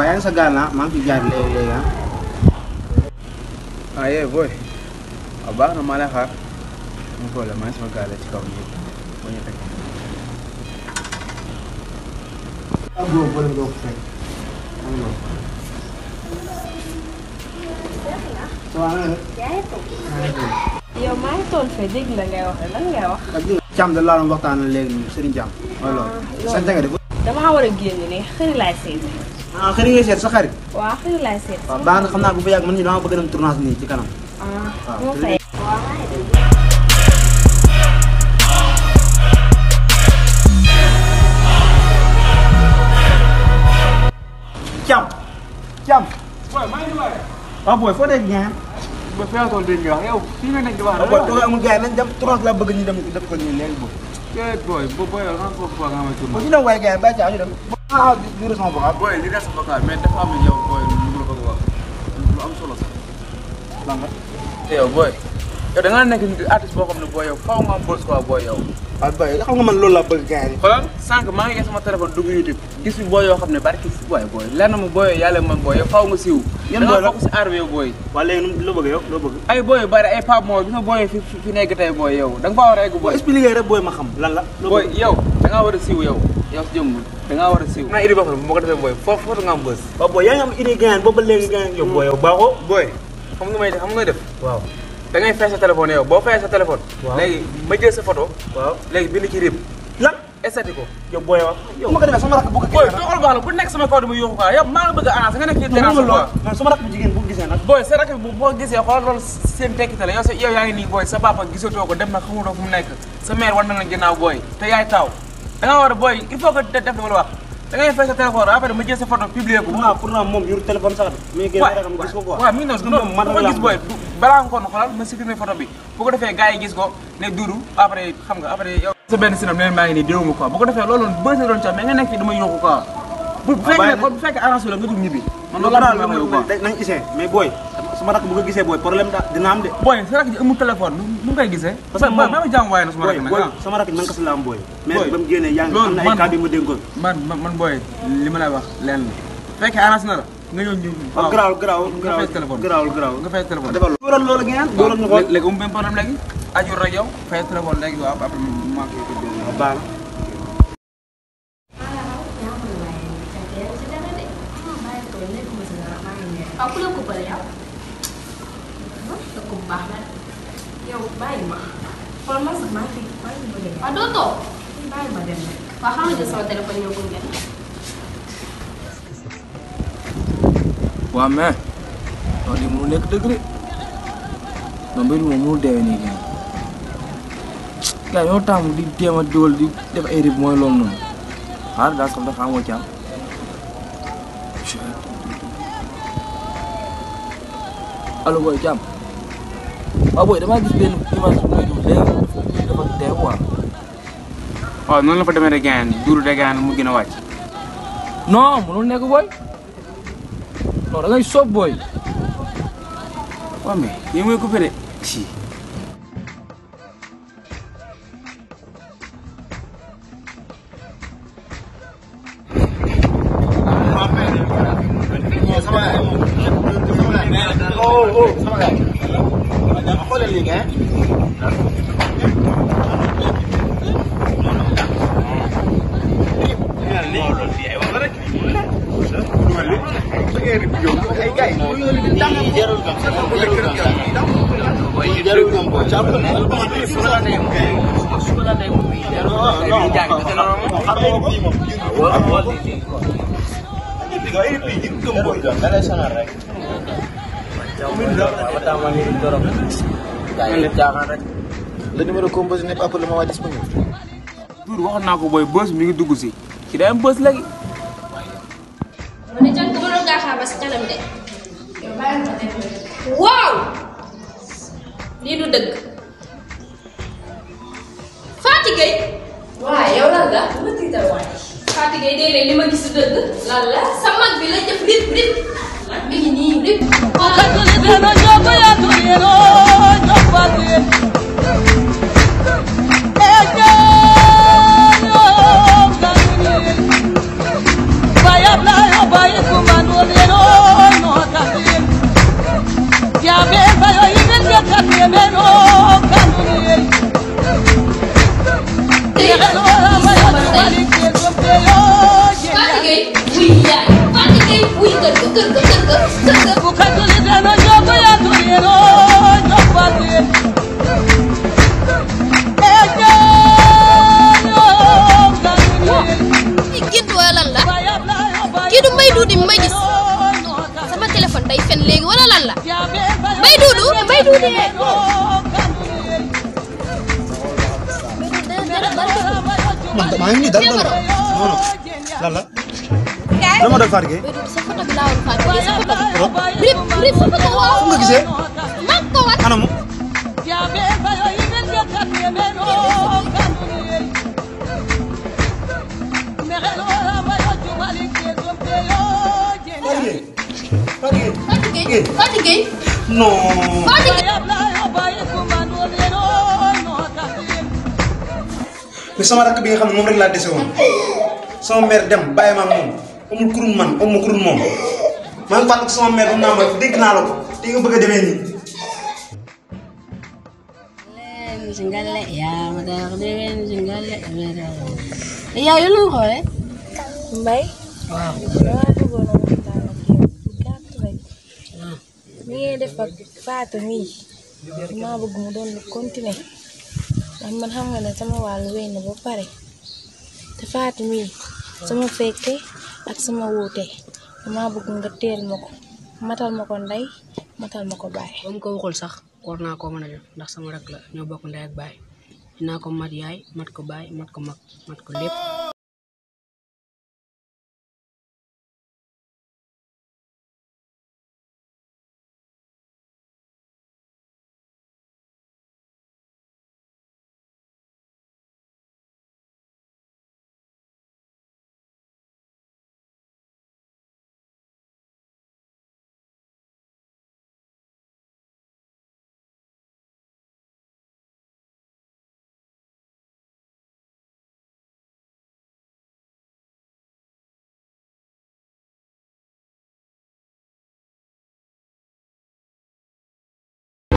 yaa ngi sa gaal na maa ngi ci jaar léegi ah yee booy waaw baax na maa lay xaar mu problème maa ngi sama gaal ci kaw nii ba ñu teg. yow maa ngi toll fee dégg la ngay wax lan ngay wax. Thiam da laa doon waxtaan léegi Serigne Thiam. mooy loolu sant nga def. damaa war a génn ne xëri laay seet. ah xëri ngay seet sa xarit. waaw xëri laay seet. waaw baax na xam naa bu fa yàgg man ñu dama bëgg a dem tournage nii ci kanam. waaw moo fay. Thiam. Thiam. booy maa ngi waay. waaw booy foo nekk ñaan. booy fi nga toll dégg nga wax yow fii nga nekk di wax. booy booy amul gars yi nañ dem tournage laa bëgg ñu dem def ko nii léegi booy. booy booy yow nan foofu nga xamante bu ñu dem waaye gars yi bàyyi caa ñu dem. ah di sama vocal. booy li des sa vocal mais dafa am yow booy lu la bëgg wax lu am solo sax. lan nga. te yow booy yow da ngaa nekk nit artiste boo xam ne booy yow faaw nga am bës quoi booy yow. waaw booy xam nga man loolu laa bëgg gars yi. xoolal sànq maa ngi sama téléphone dugg YouTube gis fi booy yoo xam ne barki si booy lenn ma booy yàlla man booy yow faaw nga siiw. yan booy la bokk si aar bi yow booy. waaw léegi loo bëgg yow loo bëgg. ay booy yu bari ay Pape Mor bi nga booy fi nekk tey booy yow da nga faa war a egg booy. expliquer rek booy ma xam lan la. booy yow da ngaa war a siiw yow si jëmm da ngaa war a siiw. naa idée boo xam ne bu ma ko defee booy foofu nga am bës. waaw booy yaa ngi am idée gaañ boobu ba léegi gaañ yow booy yow baaxoo. booy xam nga may def xam nga def. waaw da ngay fay sa téléphone yow boo fayee sa téléphone. waaw léegi ma jël sa photo. waaw léegi bind ci rib. lan estati ko. yow booy wax yow ma ko defee sama rakk bu ko booy gisee doxal baax la bu nekk sama kaw dama yóoxu quoi yow maa ngi bëgg a arrangé nga nekk ci terrasse quoi. man sama rakk bu jigéen bu ko gisee nag. booy sa rakk bi boo gisee xoolal loolu seen tekkitale yow yaa ngi nii booy sa papa gisatoo ko dem na xamuloo fu mu nekk sa mère war na la ginnaaw booy te yaay taw da nga war a booy il faut que def dama la wax da ngay fay sa téléphone après ma jël sa photo publier ko. pourtant moom yor téléphone sax de. mais gën a xam gis ko quoi. waaw mi ngi noonu man ma gis booy balaa nga ko xoolal ma supprimer photo bi bu ko defee gars yi gis ko ne Dudu après xam nga après yow sa benn sinam leen maa ngi nii déwuma quoi bu ko defee loolu bës la doon ca mais nga nekk fii dama yóoxu quoi bu fekkee arrangé la nga dugg ñibbi man loolu laa bëgg quoi nañ gisee mais booy sama rakk bu ko gisee booy problème dina am de. booy sa rakk ji amul téléphone nu ngay gisee parce que ma jàmm waaye na sama rakk nag sama rakk man kas la am booy mais ba mu génnee yaa ngi am na ay cas bi ma dénkoon man booy li ma lay wax leen la fekkee arrangé na la nga ñëw ñu garaawul nga fay téléphone nga fay téléphone defal loolu ngeen doon ñu xool léegi benn problème léegi ajur rek yow fay téléphone léegi waaw après ma ko baax waaw ku la ko bëri yow sa ko baax na yow bàyyi ma xool man sax maa ngi bëgg a waaw doo toog bàyyi ma dem waaw xam nga sama téléphone yow ko ngeen waaw mais loolu mënu nekk dëgg de non mbir moom mënu deewee nii kenn gars ñoo taamu di jéem a dugal di def ay rib mooy loolu noonu xaar daal sax dafa amoo ci am allo booy Thiam waaw booy damaa gis benn image bu muy dugg léegi dafa dee quoi. waaw noonu la fa demee rek gaañan Dudu de gaañan mu gën a wàcc. non mënul nekk booy non da ngay soob booy. waaw mais yéen mooy coupé de si. xoolal lii gars le numéro composé n'est pas pour le moment disponible. Dudu waxoon naa ko booy bës mi ngi dugg si ci day am bës léegi. ma ne jàng mënoon ngaa xaar ba si kanam de. waaw lii du dëgg. Fatou Gueye. waaw yow lan la lu ma tiital waay. Fatou Gueye déedéet li ma gis du dëgg. lan la sa mag bi la jëf rip rip. mi ngi nii rip. Mbaye kii du Mbaye Dudu ma gis sama téléphone day fen léegi wala lan la Mbaye Dudu maa ngi nii dara non lan la dama doon Fatou Gueye sa photo bi laa woon Fatou Gueye sa photo bi sa photo waaw nga gisee maa ko wat anamu Fatou Gueye non Fatou Gueye mais sama rakk bi nga xam ne moom rek laa dese woon sama mère dem bàyyi ma ak moom amul kurun man amul kurun moom maa ngi fàttali sama mère am naa ma dégg naa la ko te nga bëgg a demee nii. Singale ya madar dewen singale ya yow lu xoolee Mbaye waaw dama bëggoon a waxtaan ak yow bu gàtt rek ni ngay def ak Fatou mii maa bëgg mu doon lu continuer ndax man xam nga ne sama wàllu wéy na ba pare te Fatou mii sama fekke ak sama wuute maa bëgg nga teel ma ko matal ma ko ndey matal ma ko baay. ba mu ko waxul sax war naa koo mën a def ndax sama rak la ñoo bokk ndey ak baay dinaa ko mat yaay mat ko baay mat ko mag mat ko lépp